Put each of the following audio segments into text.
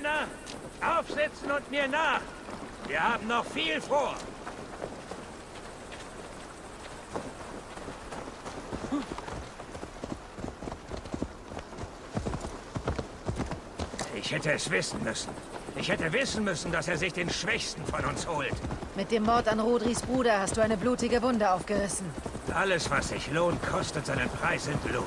Männer, aufsitzen und mir nach. Wir haben noch viel vor. Ich hätte es wissen müssen. Ich hätte wissen müssen, dass er sich den Schwächsten von uns holt. Mit dem Mord an Rodris Bruder hast du eine blutige Wunde aufgerissen. Alles, was sich lohnt, kostet seinen Preis in Blut.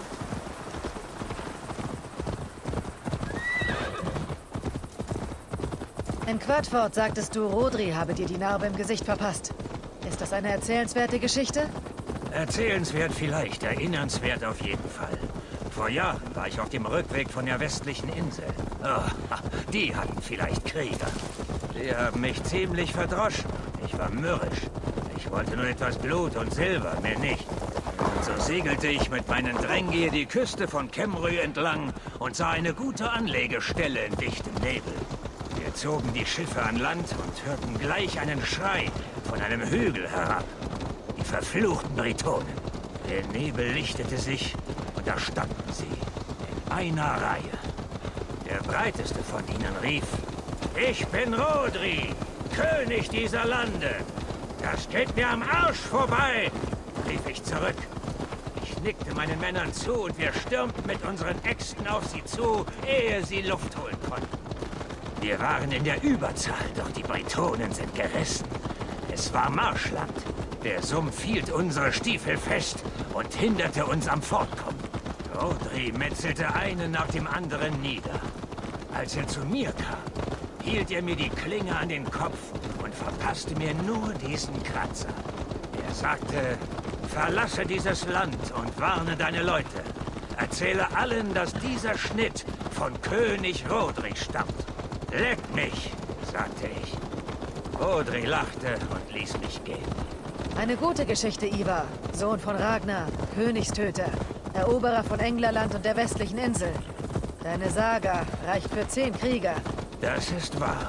In Quadford sagtest du, Rodri habe dir die Narbe im Gesicht verpasst. Ist das eine erzählenswerte Geschichte? Erzählenswert vielleicht, erinnernswert auf jeden Fall. Vor Jahren war ich auf dem Rückweg von der westlichen Insel. Oh, die hatten vielleicht Krieger. Die haben mich ziemlich verdroschen. Ich war mürrisch. Ich wollte nur etwas Blut und Silber, mehr nicht. Und so segelte ich mit meinen Drängir die Küste von Cymru entlang und sah eine gute Anlegestelle in dichtem Nebel. Wir zogen die Schiffe an Land und hörten gleich einen Schrei von einem Hügel herab. Die verfluchten Britonen. Der Nebel lichtete sich und da standen sie in einer Reihe. Der breiteste von ihnen rief: Ich bin Rodri, König dieser Lande. Das geht mir am Arsch vorbei, rief ich zurück. Ich nickte meinen Männern zu und wir stürmten mit unseren Äxten auf sie zu, ehe sie Luft holen konnten. Wir waren in der Überzahl, doch die Britonen sind gerissen. Es war Marschland. Der Sumpf hielt unsere Stiefel fest und hinderte uns am Fortkommen. Rodri metzelte einen nach dem anderen nieder. Als er zu mir kam, hielt er mir die Klinge an den Kopf und verpasste mir nur diesen Kratzer. Er sagte: Verlasse dieses Land und warne deine Leute. Erzähle allen, dass dieser Schnitt von König Rodri stammt. Leck mich, sagte ich. Rodri lachte und ließ mich gehen. Eine gute Geschichte, Ivar. Sohn von Ragnar, Königstöter, Eroberer von Englerland und der westlichen Insel. Deine Saga reicht für 10 Krieger. Das ist wahr.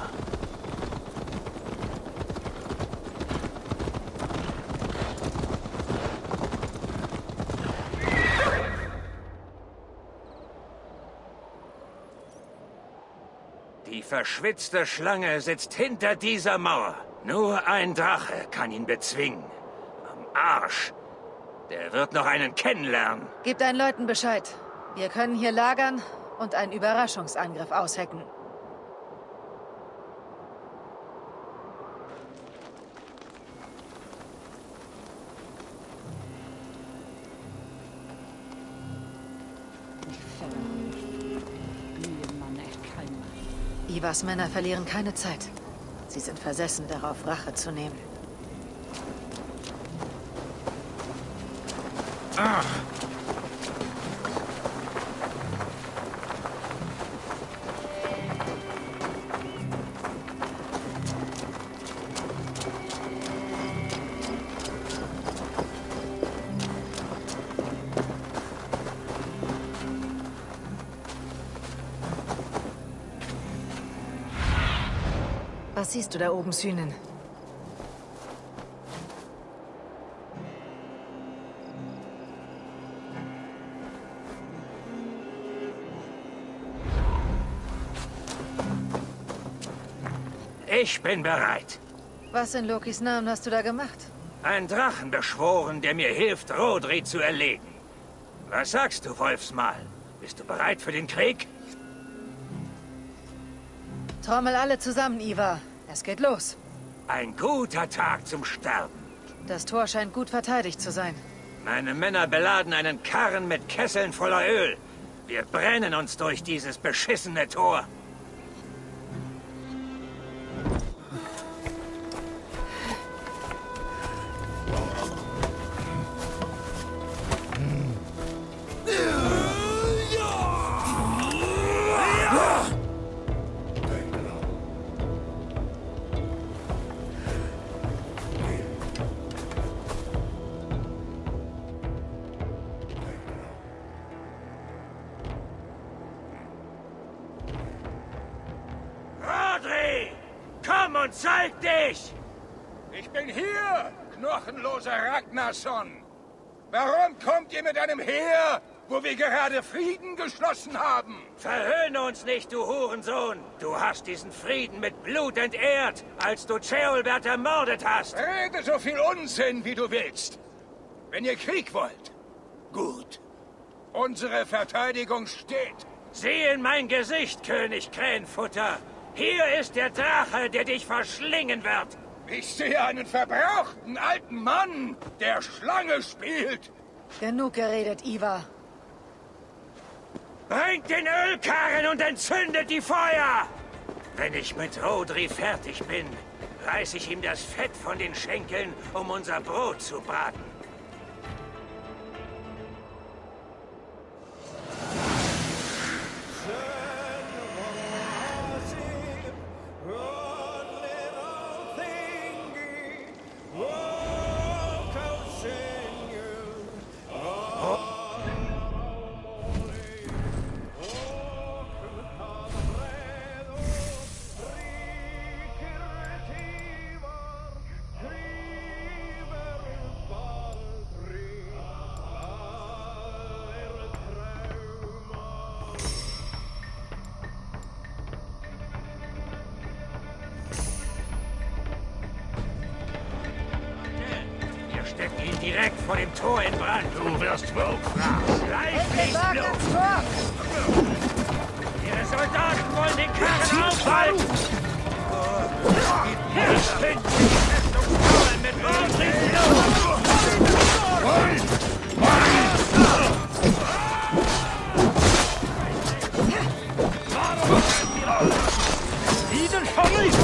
Die verschwitzte Schlange sitzt hinter dieser Mauer. Nur ein Drache kann ihn bezwingen. Am Arsch. Der wird noch einen kennenlernen. Gib deinen Leuten Bescheid. Wir können hier lagern und einen Überraschungsangriff aushecken. Ivars Männer verlieren keine Zeit. Sie sind versessen darauf, Rache zu nehmen. Ah. Was siehst du da oben, Synen? Ich bin bereit. Was in Lokis Namen hast du da gemacht? Ein Drachen beschworen, der mir hilft, Rodri zu erlegen. Was sagst du, Wolfsmal? Bist du bereit für den Krieg? Trommel alle zusammen, Ivar. Es geht los. Ein guter Tag zum Sterben. Das Tor scheint gut verteidigt zu sein. Meine Männer beladen einen Karren mit Kesseln voller Öl. Wir brennen uns durch dieses beschissene Tor. Komm und zeig dich! Ich bin hier, knochenloser Ragnarsson. Warum kommt ihr mit einem Heer wo wir gerade Frieden geschlossen haben. Verhöhne uns nicht, du Hurensohn. Du hast diesen Frieden mit Blut entehrt, als du Ceolbert ermordet hast. Rede so viel Unsinn, wie du willst. Wenn ihr Krieg wollt, gut. Unsere Verteidigung steht. Sieh in mein Gesicht, König Krähenfutter. Hier ist der Drache, der dich verschlingen wird. Ich sehe einen verbrauchten alten Mann, der Schlange spielt. Genug geredet, Ivar. Bringt den Ölkarren und entzündet die Feuer! Wenn ich mit Rodri fertig bin, reiß ich ihm das Fett von den Schenkeln, um unser Brot zu braten. Stecken ihn direkt vor dem Tor in Brand. Du wirst hochfahren. Reichlich Blut. Ihre Soldaten wollen den Karren aufhalten. Ich bin die Festungsmauern mit Rodris Blut. Diesen schon nicht!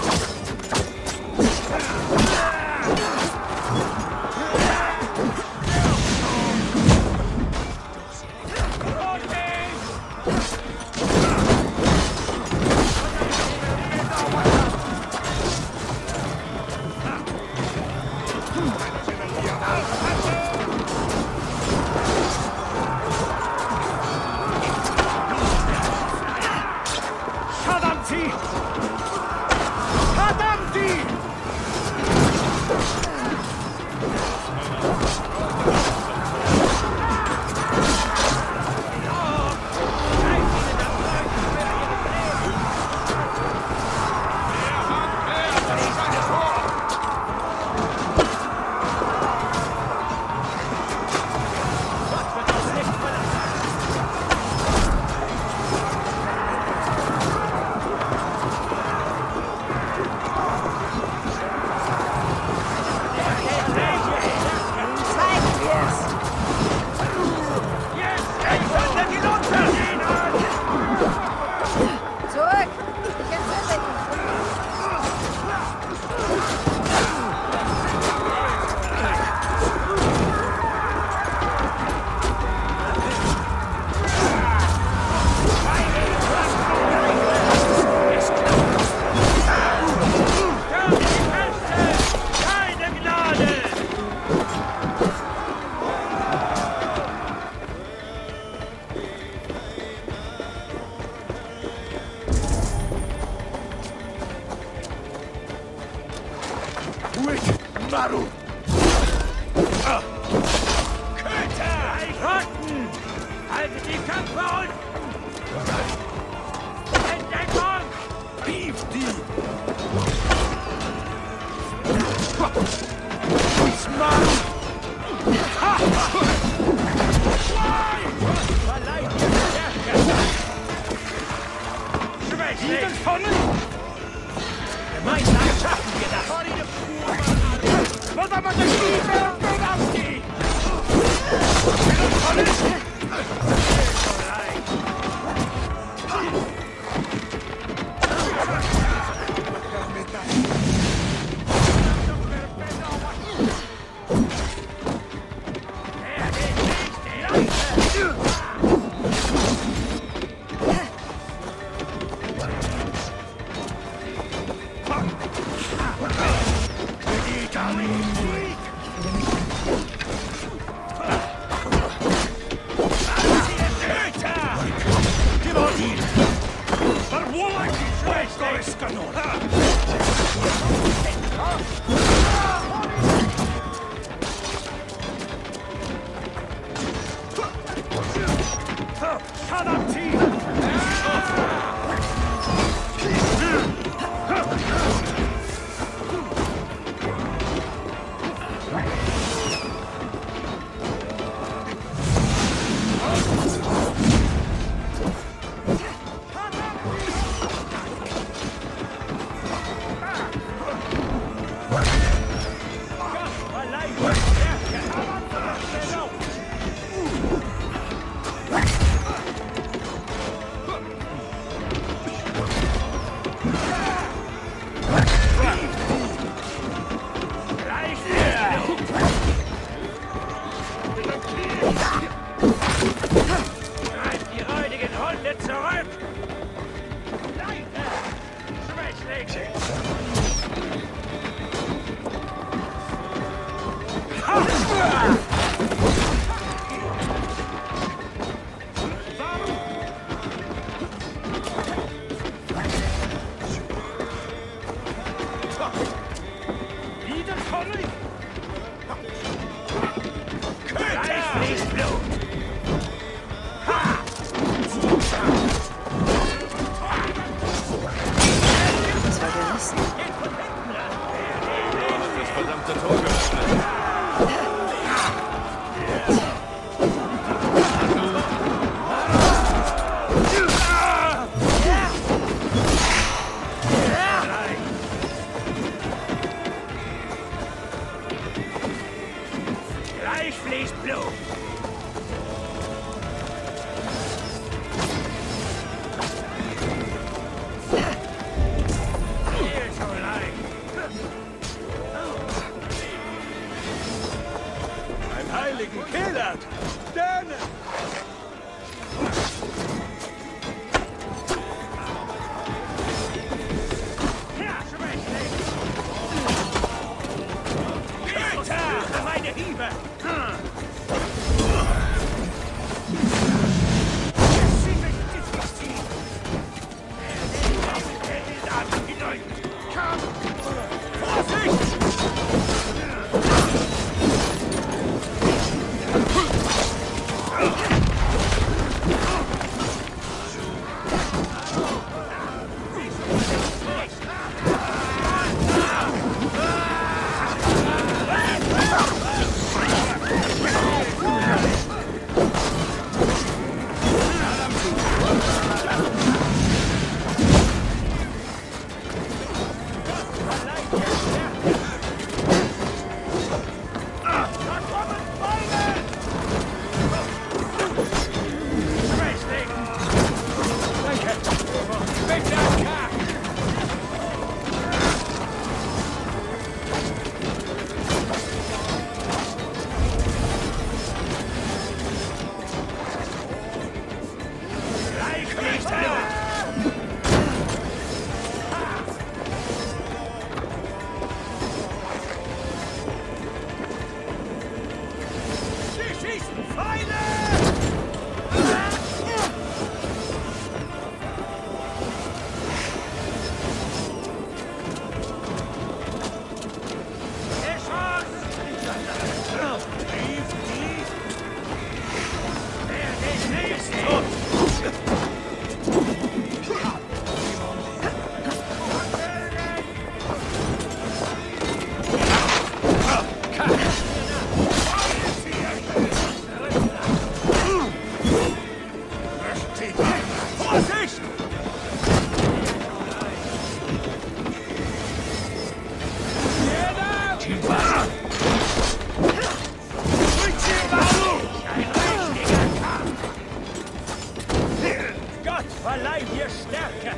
Maru! Köter! Rotten! Haltet die Köpfe unten! Entdeckung! Rief die! Maru! Verleiht ihr Stärke! Schwächling! Gemeinsam schaffen wir das! Vamos a seguir, Pedowski! Ich fühle mich Gleich fließt Blut! Das war gerissen. Das verdammte Tor gehört. Gleich fließt Blut! Viel zu leicht! Einen heiligen Killer! Däne! Ja, Schwächling! Götter! Meine Hiebe! Verleih dir Stärke!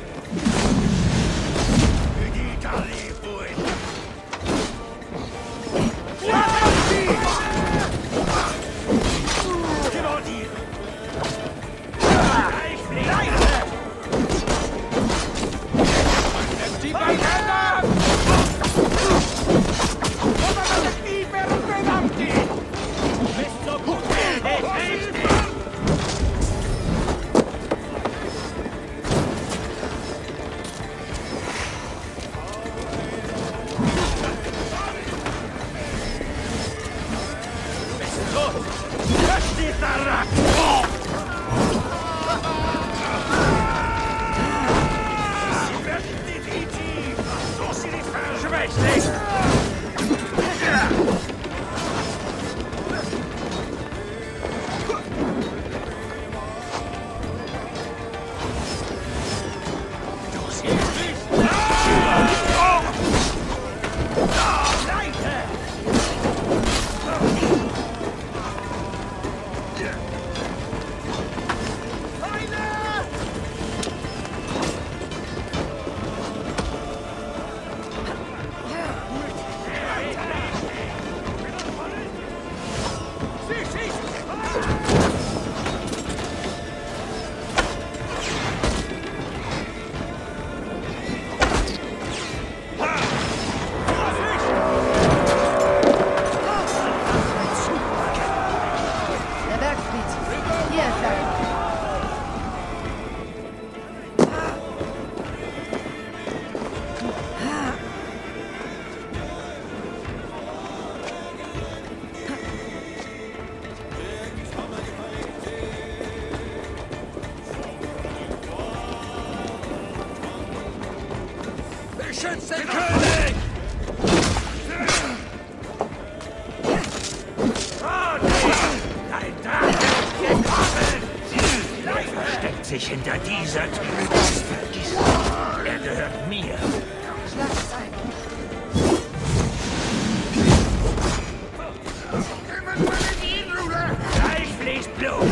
Beschützt den König! Dein Drache ist gekommen! Er versteckt sich hinter dieser Tür. Vergiss nicht, er gehört mir. Schlag es ein. Gleich fließt Blut.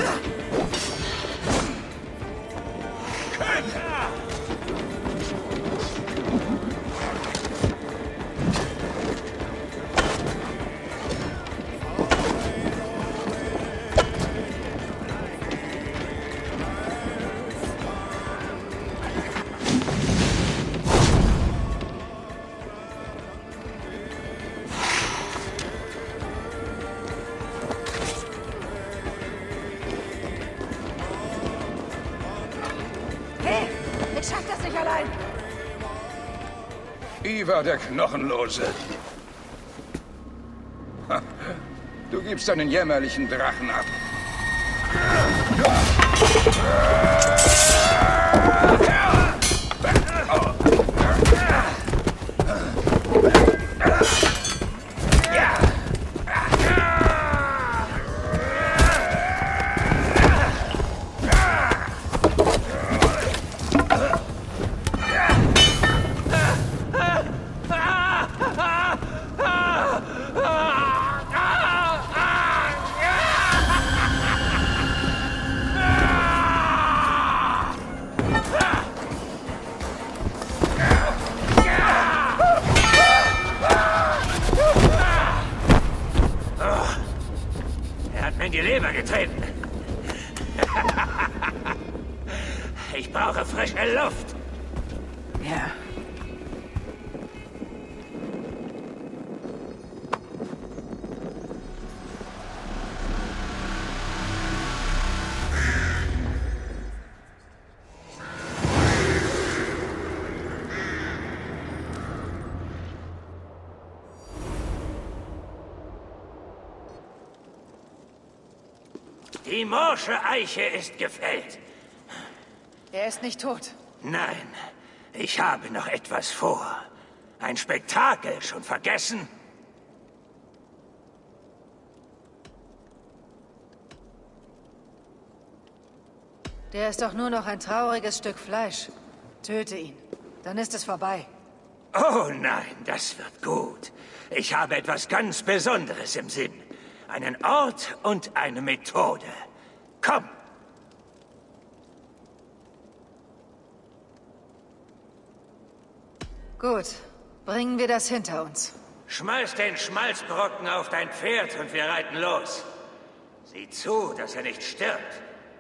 Hey, ich schaff das nicht allein. Ivar der Knochenlose. Ha, du gibst einen jämmerlichen Drachen ab. In die Leber getreten. Ich brauche frische Luft. Ja. Die morsche Eiche ist gefällt. Er ist nicht tot. Nein, ich habe noch etwas vor. Ein Spektakel, schon vergessen? Der ist doch nur noch ein trauriges Stück Fleisch. Töte ihn. Dann ist es vorbei. Oh nein, das wird gut. Ich habe etwas ganz Besonderes im Sinn. Einen Ort und eine Methode. Komm! Gut. Bringen wir das hinter uns. Schmeiß den Schmalzbrocken auf dein Pferd und wir reiten los. Sieh zu, dass er nicht stirbt.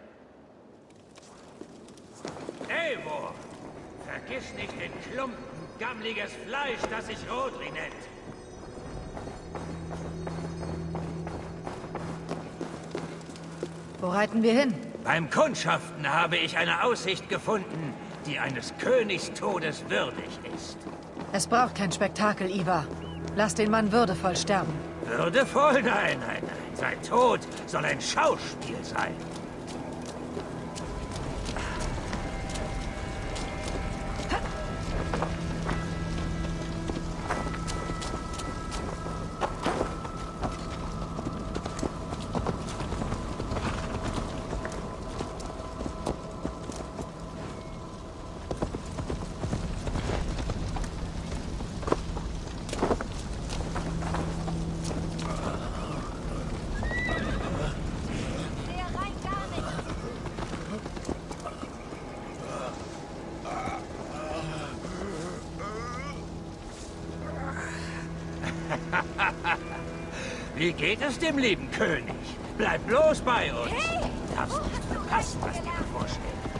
Eivor, vergiss nicht den Klumpen gammliges Fleisch, das sich Rodri nennt. Wo reiten wir hin? Beim Kundschaften habe ich eine Aussicht gefunden, die eines Königs Todes würdig ist. Es braucht kein Spektakel, Ivar. Lass den Mann würdevoll sterben. Würdevoll? Nein, nein, nein. Sein Tod soll ein Schauspiel sein. Wie geht es dem lieben König? Bleib bloß bei uns. Hey! Du darfst nicht verpassen, was dir bevorsteht.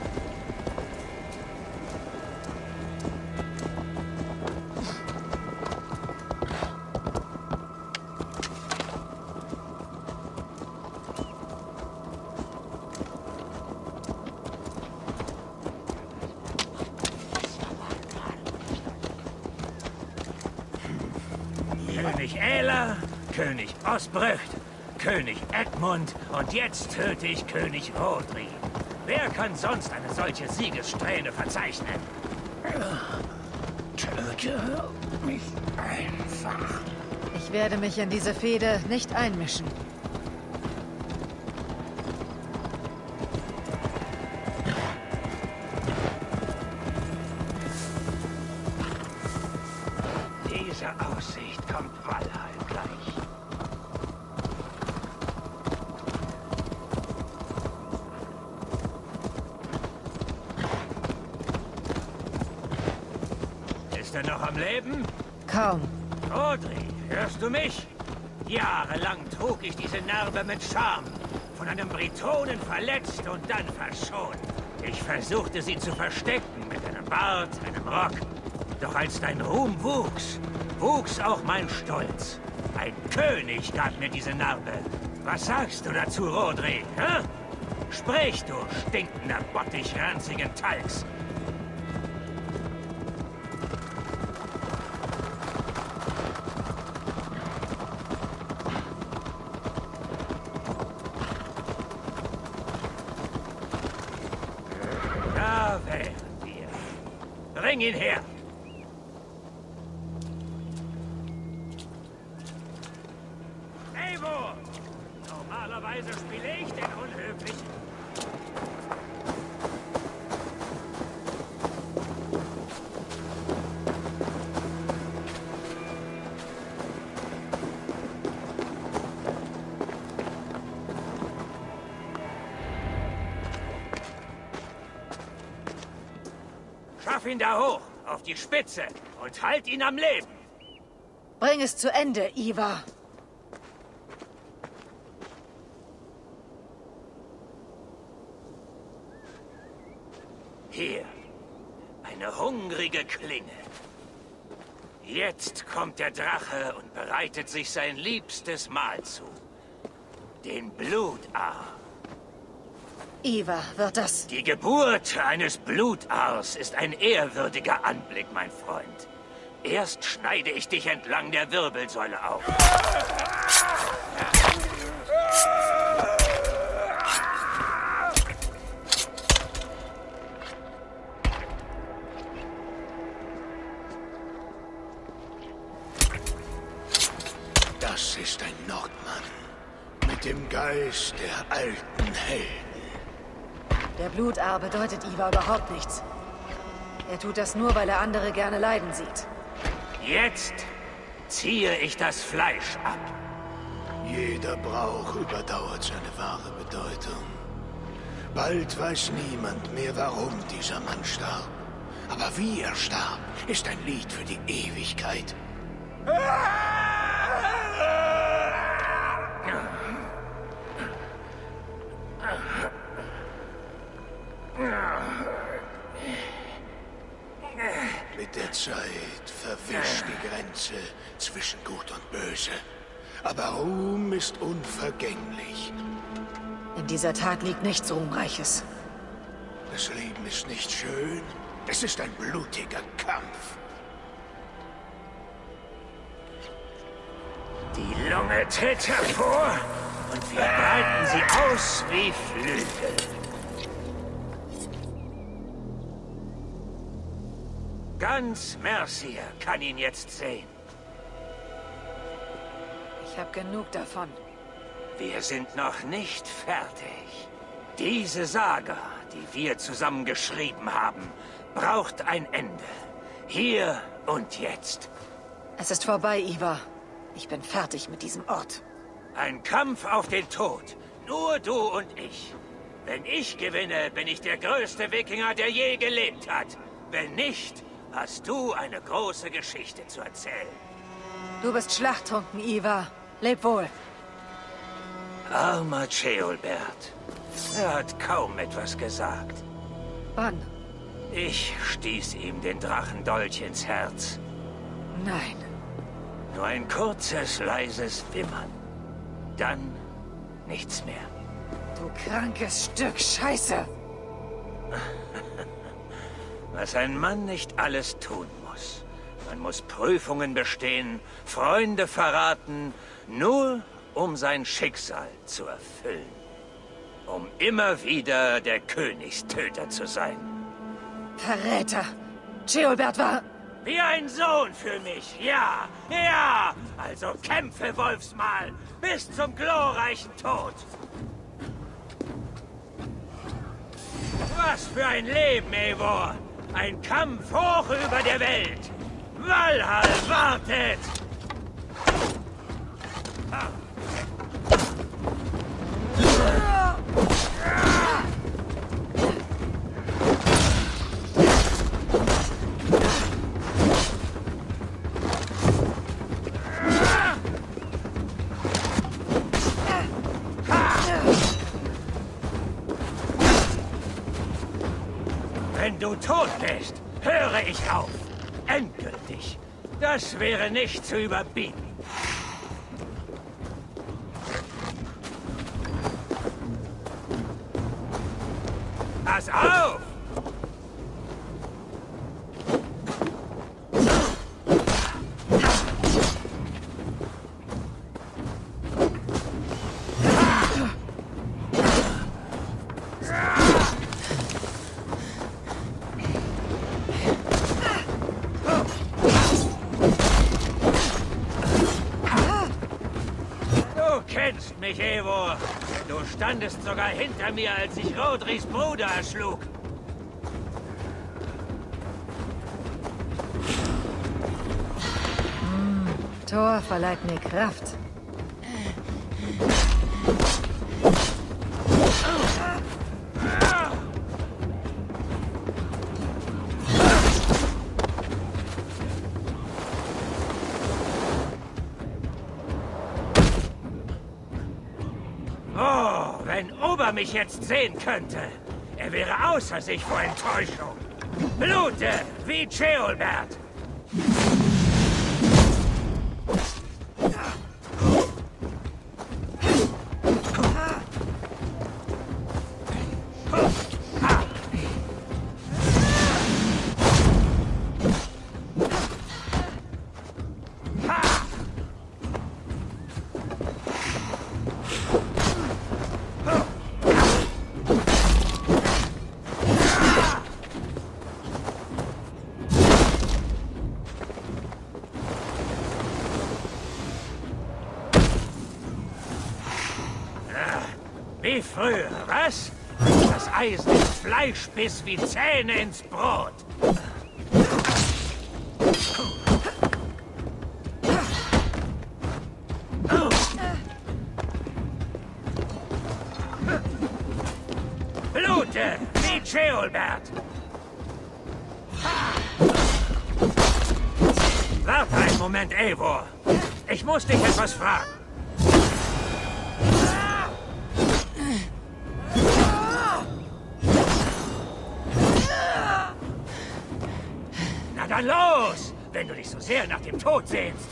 König Äla, König Osbrücht, König Edmund und jetzt töte ich König Rodri. Wer kann sonst eine solche Siegessträhne verzeichnen? Töte mich einfach. Ich werde mich in diese Fehde nicht einmischen. Diese Aussicht kommt Valhall gleich. Ist er noch am Leben? Kaum. Rodri, hörst du mich? Jahrelang trug ich diese Narbe mit Scham. Von einem Britonen verletzt und dann verschont. Ich versuchte sie zu verstecken mit einem Bart, einem Rock. Doch als dein Ruhm wuchs, wuchs auch mein Stolz. Ein König gab mir diese Narbe. Was sagst du dazu, Rodri? Hä? Sprich, du stinkender Bottich ranzigen Talgs. Da wären wir. Bring ihn her! Eivor! Normalerweise spiele ich den Unhöflichen. Schaff ihn da hoch, auf die Spitze, und halt ihn am Leben. Bring es zu Ende, Ivar. Hier, eine hungrige Klinge. Jetzt kommt der Drache und bereitet sich sein liebstes Mahl zu. Den Blutar. Ivar wird das... Die Geburt eines Blutars ist ein ehrwürdiger Anblick, mein Freund. Erst schneide ich dich entlang der Wirbelsäule auf. Das ist ein Nordmann mit dem Geist der alten Helden. Der Blutar bedeutet Ivar überhaupt nichts. Er tut das nur, weil er andere gerne leiden sieht. Jetzt ziehe ich das Fleisch ab. Jeder Brauch überdauert seine wahre Bedeutung. Bald weiß niemand mehr, warum dieser Mann starb. Aber wie er starb, ist ein Lied für die Ewigkeit. Mit der Zeit verwischt die Grenze zwischen Gut und Böse. Aber Ruhm ist unvergänglich. In dieser Tat liegt nichts Ruhmreiches. Das Leben ist nicht schön. Es ist ein blutiger Kampf. Die Lunge tritt hervor und wir breiten sie aus wie Flügel. Ganz Mercia kann ihn jetzt sehen. Ich habe genug davon. Wir sind noch nicht fertig. Diese Saga, die wir zusammen geschrieben haben, braucht ein Ende. Hier und jetzt. Es ist vorbei, Ivar. Ich bin fertig mit diesem Ort. Ein Kampf auf den Tod. Nur du und ich. Wenn ich gewinne, bin ich der größte Wikinger, der je gelebt hat. Wenn nicht, hast du eine große Geschichte zu erzählen. Du bist schlachttrunken, Ivar. Leb wohl. Armer Ceolbert. Er hat kaum etwas gesagt. Wann? Ich stieß ihm den Drachendolch ins Herz. Nein. Nur ein kurzes, leises Wimmern. Dann nichts mehr. Du krankes Stück Scheiße. Was ein Mann nicht alles tun muss. Man muss Prüfungen bestehen, Freunde verraten, nur um sein Schicksal zu erfüllen. Um immer wieder der Königstöter zu sein. Verräter. Ceolbert war... Wie ein Sohn für mich, ja, ja! Also kämpfe, Wolfsmal, bis zum glorreichen Tod! Was für ein Leben, Eivor! Ein Kampf hoch über der Welt! Valhall wartet! Wenn du tot bist, höre ich auf. Endgültig. Das wäre nicht zu überbieten. Pass auf! Du kennst mich, Eivor. Du standest sogar hinter mir, als ich Rodris Bruder erschlug. Thor verleiht mir Kraft. Oh, wenn Ober mich jetzt sehen könnte. Er wäre außer sich vor Enttäuschung. Blute wie Ceolbert. Wie früher, was? Das Eisen ist Fleischbiss wie Zähne ins Brot. Blute wie Ceolbert. Warte einen Moment, Eivor. Ich muss dich etwas fragen. Na dann los, wenn du dich so sehr nach dem Tod sehnst.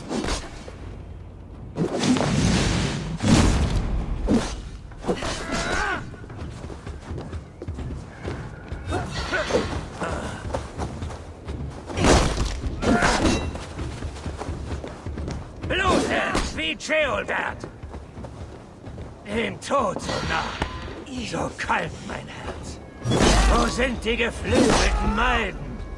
Blute wie Ceolbert. Dem Tod so nah, so kalt mein Herz. Wo sind die geflügelten Maiden?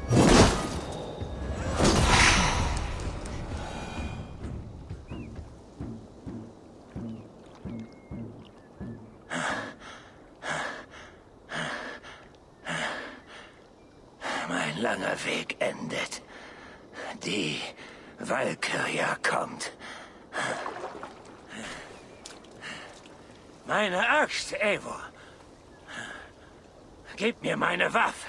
Mein langer Weg endet. Die Valkyria kommt. Meine Axt, Eivor. Gib mir meine Waffe.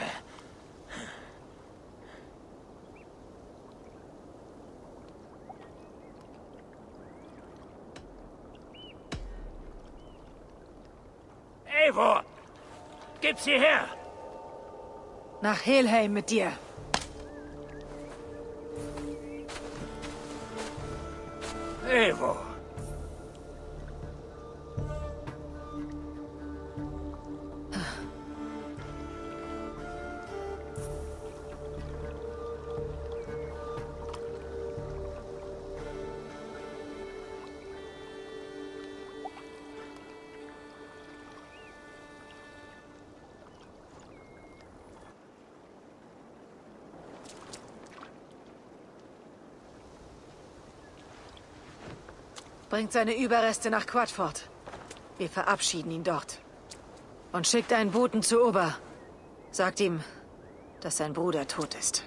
Eivor, gib sie her. Nach Helheim mit dir. Eivor. Bringt seine Überreste nach Quadford. Wir verabschieden ihn dort. Und schickt einen Boten zu Ober. Sagt ihm, dass sein Bruder tot ist.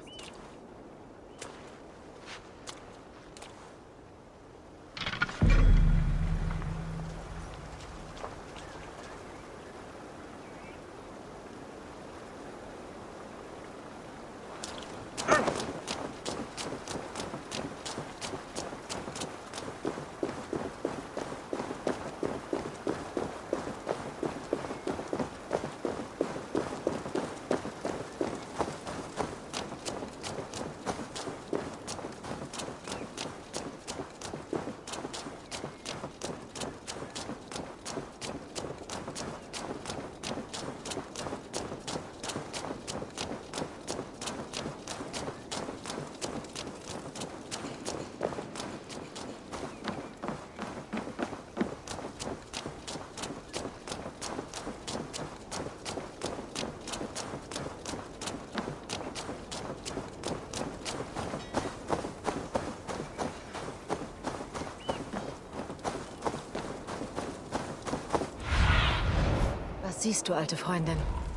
Was siehst du, alte Freundin?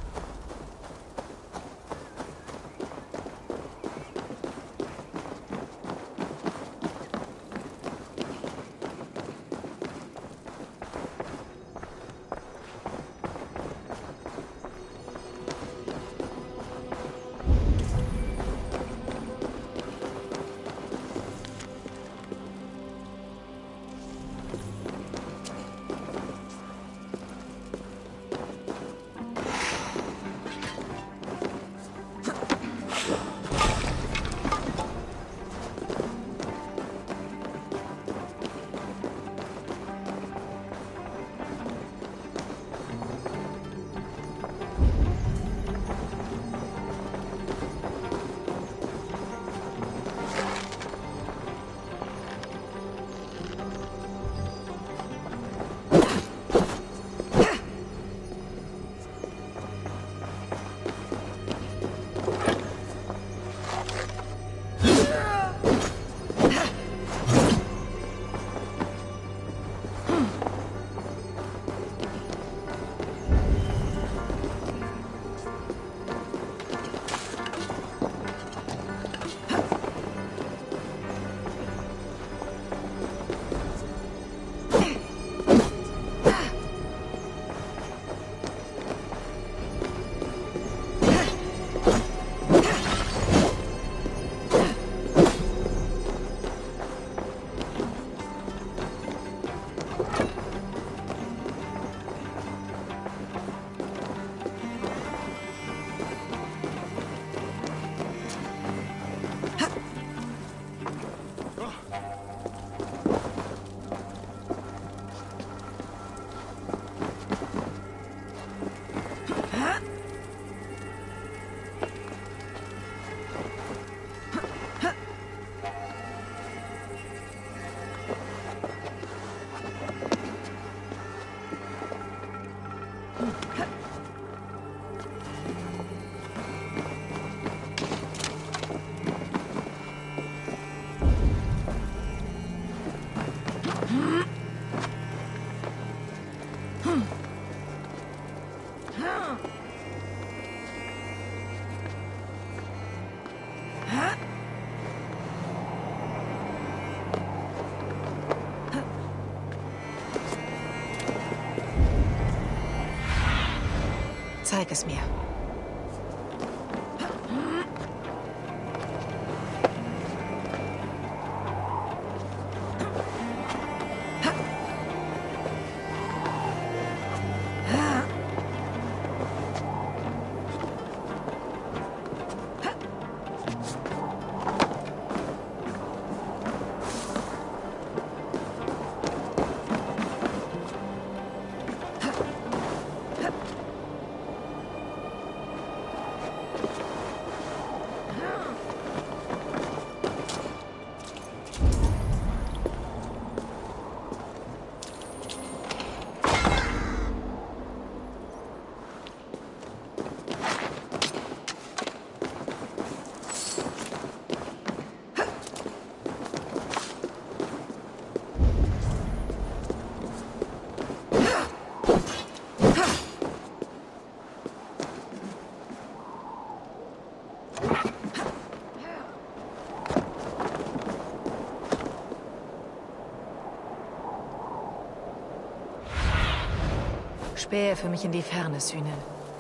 Zeig es mir. Spähe für mich in die Ferne sühnen.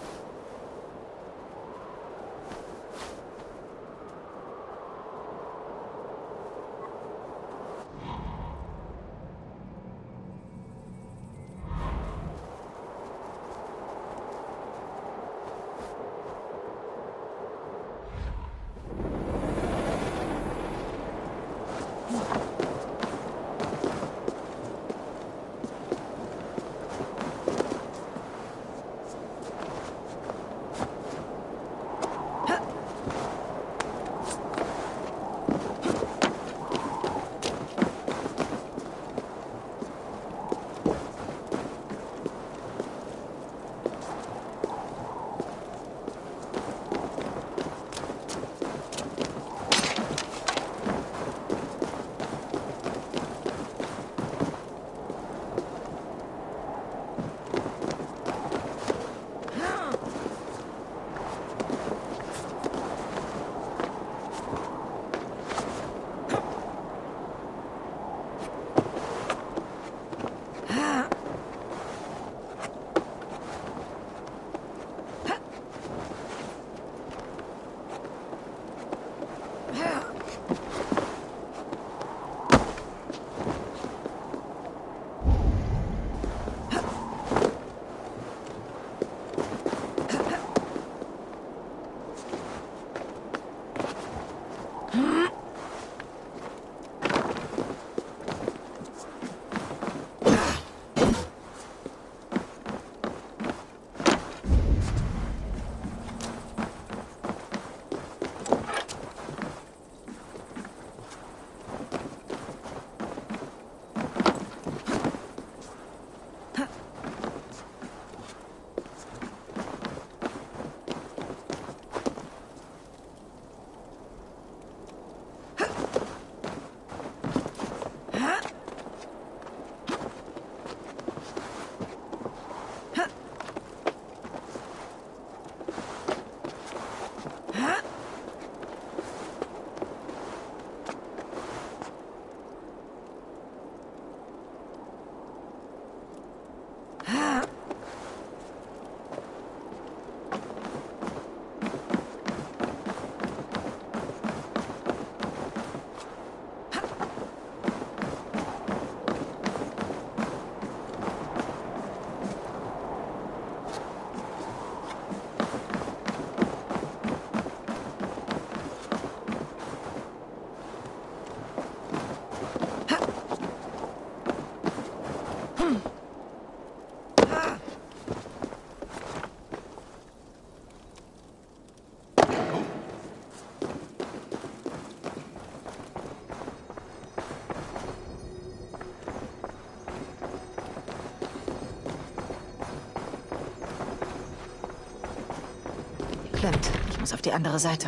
Klemmt. Ich muss auf die andere Seite.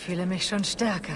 fühle mich schon stärker.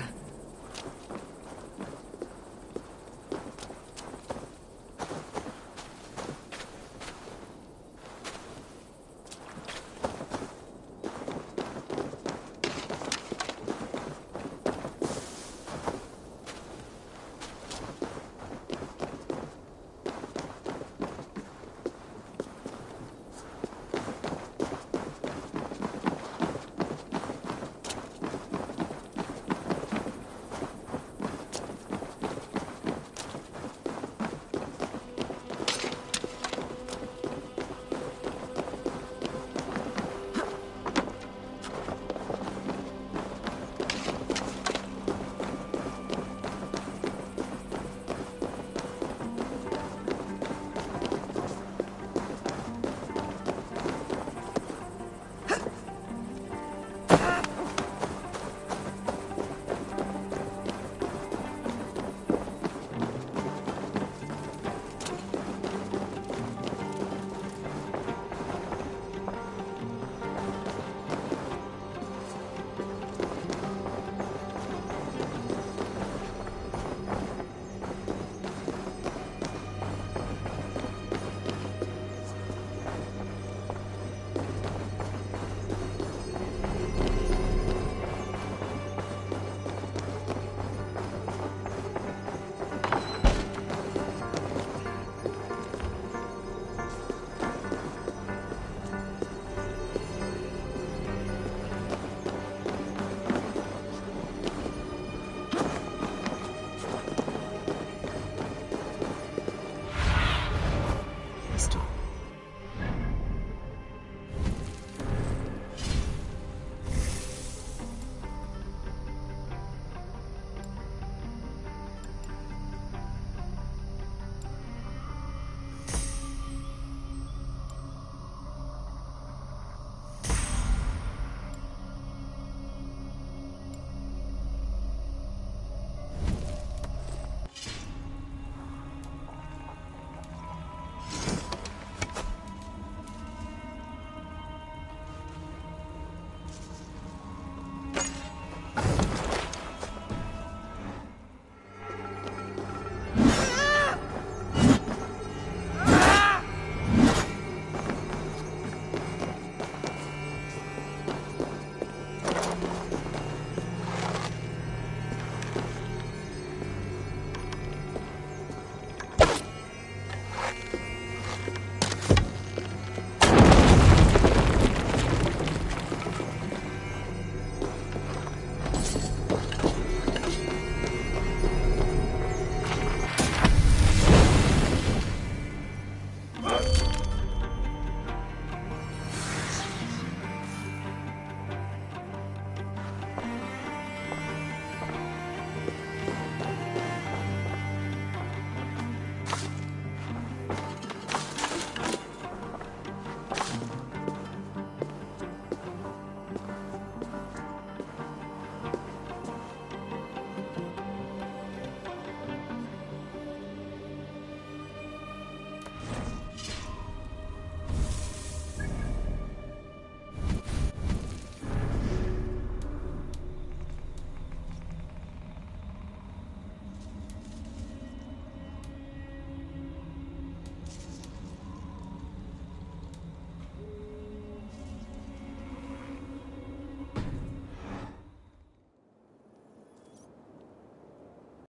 Bist du